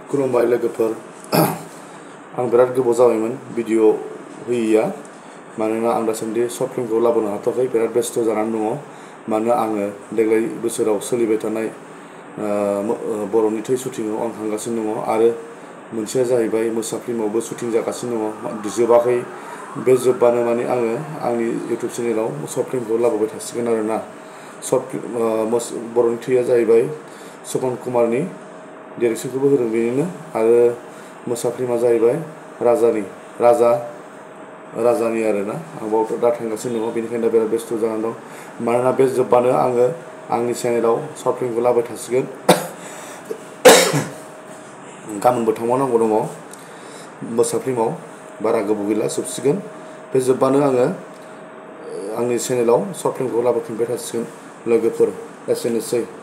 खुलुमबाय लोगोफोर आं बिराद गोबाव जाबायमोन भिडिअ होयैया मानोना आं दासान्दि सर्ट फिल्मखौ लाबोनो हाथ'वाखै बिराद बेस्थ' जानानै दङ मानोना आङो देग्लाय बोसोराव सोलिबाय थानाय बर'नि थै शुटिंआव आं थांगासिनो दङ आरो मोनसेया जाहैबाय मोसा फिल्मावबो शुटिं जागासिनो दङ जोबाखै बे जोबबानो माने आङो आंनि इउटिउब चेनेलाव सर्ट फिल्मखौ लाबोबाय थासिगोन आरोना बर'नि थैया जाहैबाय सपन कुमारनि डिरेक्सनखौबो होदों बेनिनो आरो मोसा फिल्मा जाहैबाय राजानि आरोना आं बाव दा थांगासिनो दङ बेनिखायनो दा बिराद बेस्थ' जानानै दं मानोना बे जोबबानो आङो आंनि चेनेलाव सर्ट फिल्मखौ लाबोबाय थासिगोन गाबोनबो थांबावनांगौ दङ मोसा फिल्माव बारा गोबाव गैला जोबसिगोन बे जोबबानो आङो आंनि चेनेलाव सर्ट फिल्मखौ लाबोफिनबाय थासिगोन लोगोफोर एसेनोसै